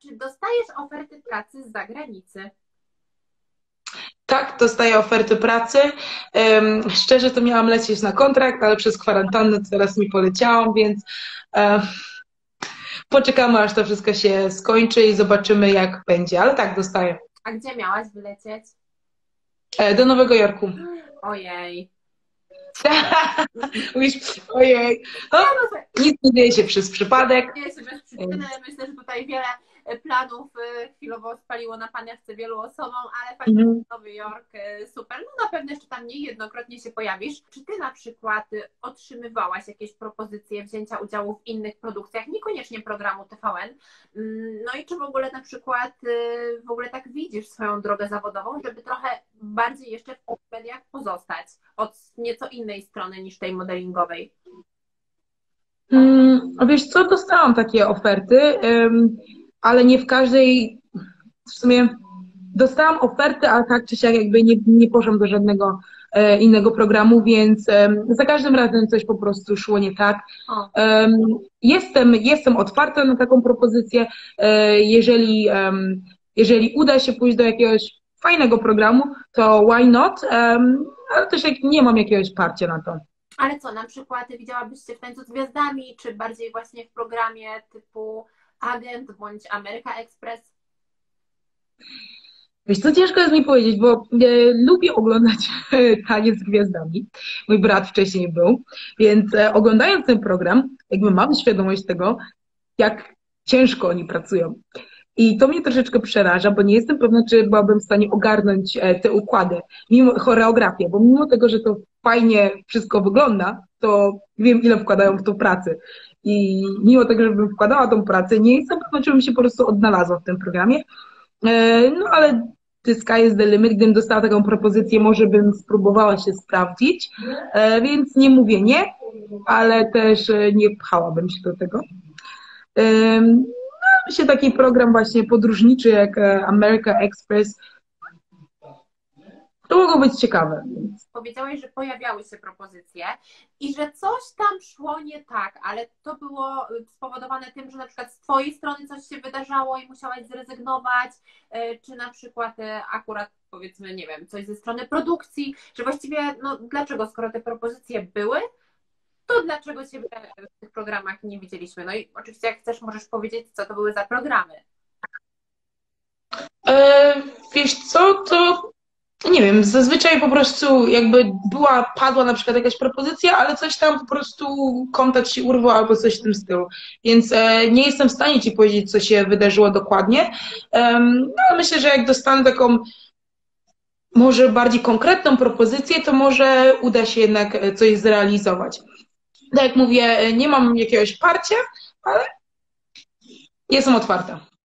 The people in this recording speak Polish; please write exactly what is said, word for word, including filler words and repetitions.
czy dostajesz oferty pracy z zagranicy? Tak, dostaję oferty pracy. Um, szczerze to miałam lecieć na kontrakt, ale przez kwarantannę teraz mi poleciałam, więc um, poczekamy, aż to wszystko się skończy i zobaczymy, jak będzie. Ale tak, dostaję. A gdzie miałaś wylecieć? E, Do Nowego Jorku. Ojej. Mówisz, ojej. No, nic nie dzieje się przez przypadek. Dzieje się bez przyczyny. Myślę, że tutaj wiele planów y, chwilowo spaliło na paniachce wielu osobom, ale faktycznie Mhm. Nowy Jork y, super. No na pewno jeszcze tam niejednokrotnie się pojawisz. Czy ty na przykład y, otrzymywałaś jakieś propozycje wzięcia udziału w innych produkcjach, niekoniecznie programu T V N? Mm, No i czy w ogóle na przykład y, w ogóle tak widzisz swoją drogę zawodową, żeby trochę bardziej jeszcze w mediach pozostać od nieco innej strony niż tej modelingowej? Mm, wiesz co, dostałam takie oferty, em, ale nie w każdej, w sumie dostałam oferty, ale tak czy siak jakby nie, nie poszłam do żadnego e, innego programu, więc em, za każdym razem coś po prostu szło nie tak. O. Em, jestem, jestem otwarta na taką propozycję, e, jeżeli, em, jeżeli uda się pójść do jakiegoś fajnego programu, to why not? Em, ale też jak nie mam jakiegoś parcia na to. Ale co, na przykład widziałabyś się w Tańcu z Gwiazdami, czy bardziej właśnie w programie typu Agent bądź America Express? Wiesz, co ciężko jest mi powiedzieć, bo e, lubię oglądać Taniec z Gwiazdami. Mój brat wcześniej był, więc e, oglądając ten program, jakby mam świadomość tego, jak ciężko oni pracują. I to mnie troszeczkę przeraża, bo nie jestem pewna, czy byłabym w stanie ogarnąć e, te układy, mimo choreografię, bo mimo tego, że to fajnie wszystko wygląda, to wiem, ile wkładają w to pracy. I mimo tego, żebym wkładała tą pracę, nie jestem pewna, czy bym się po prostu odnalazła w tym programie. E, No ale the sky is the limit. Gdybym dostała taką propozycję, może bym spróbowała się sprawdzić. E, Więc nie mówię nie, ale też e, nie pchałabym się do tego. E, No, się taki program właśnie podróżniczy jak e, America Express, to mogło być ciekawe. Powiedziałeś, że pojawiały się propozycje i że coś tam szło nie tak, ale to było spowodowane tym, że na przykład z twojej strony coś się wydarzało i musiałaś zrezygnować, e, czy na przykład e, akurat powiedzmy, nie wiem, coś ze strony produkcji, że właściwie, no dlaczego, skoro te propozycje były, to dlaczego ciebie w tych programach nie widzieliśmy? No i oczywiście jak chcesz, możesz powiedzieć, co to były za programy. E, Wiesz co, to nie wiem, zazwyczaj po prostu jakby była, padła na przykład jakaś propozycja, ale coś tam po prostu kontakt się urwał albo coś w tym stylu. Więc e, nie jestem w stanie ci powiedzieć, co się wydarzyło dokładnie. Em, no, ale myślę, że jak dostanę taką może bardziej konkretną propozycję, to może uda się jednak e, coś zrealizować. Tak jak mówię, e, nie mam jakiegoś parcia, ale jestem otwarta.